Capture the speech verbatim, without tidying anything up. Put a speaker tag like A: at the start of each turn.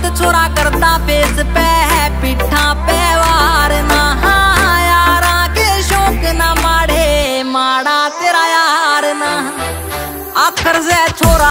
A: छोरा करता पेस पे है पिठा पे वार ना यारा के शौक ना माड़े माड़ा तेरा यार ना आखर से छोरा